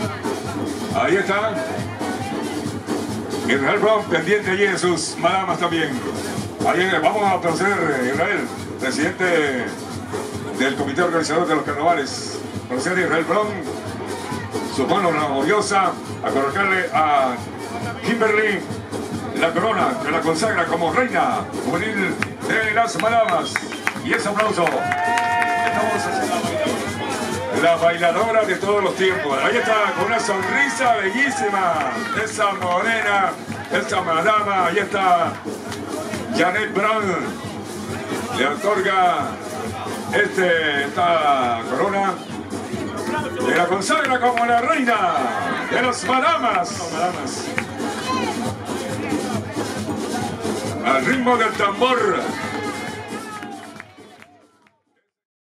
Ahí está. Israel Brown pendiente allí en sus madamas también. Ahí vamos a conocer Israel, presidente del comité organizador de los carnavales. Conocer a Israel Brown, su mano laboriosa, a colocarle a Kimberly la corona que la consagra como reina juvenil de las madamas. Y ese aplauso. La bailadora de todos los tiempos. Ahí está, con una sonrisa bellísima. Esa morena, esa madama. Ahí está Janet Brown. Le otorga esta corona. Y la consagra como la reina de las madamas. Al ritmo del tambor.